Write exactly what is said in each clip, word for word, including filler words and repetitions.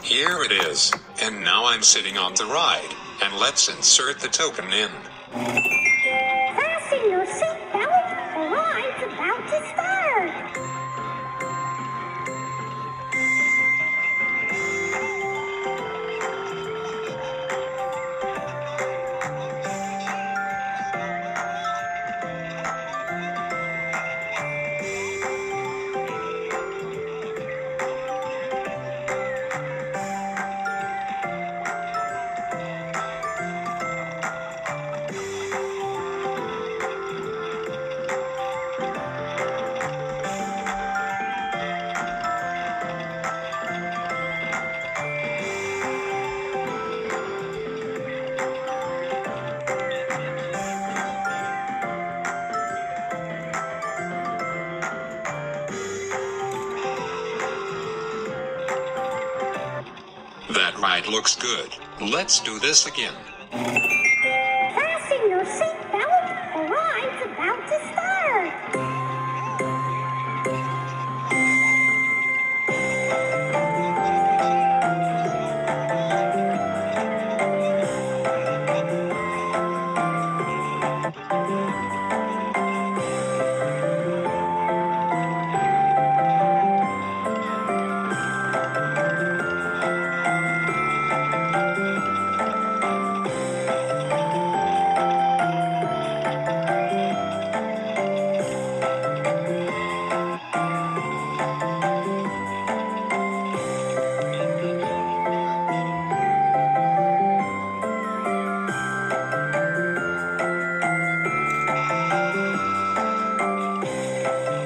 Here it is, and now I'm sitting on the ride, and let's insert the token in. Fasten your seatbelt, the ride's about to start. That ride looks good. Let's do this again. Fasten your seatbelt, the ride's about to start.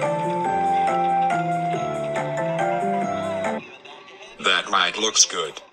That ride looks good.